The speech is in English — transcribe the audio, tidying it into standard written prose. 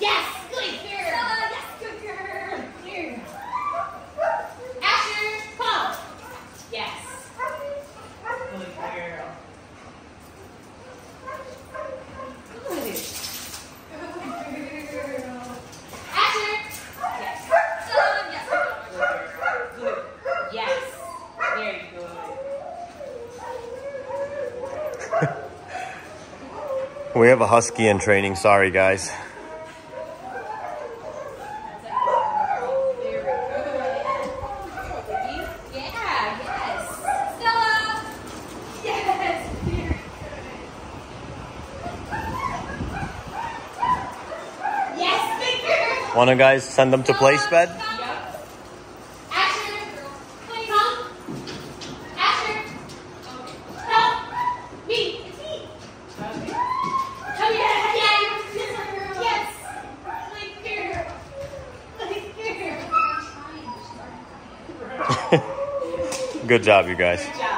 Yes, good girl. Yes, good girl. Here. Asher, come. Yes. Good girl. Good. Good girl. Asher. Yes. Yes. Good. Yes. Very good. We have a husky in training. Sorry, guys. Want to guys send them to place bed? Yep. Asher, please come. Asher, help me. It's me. Okay. Come here. Yes. Like here. Like here. Good job, you guys. Good job.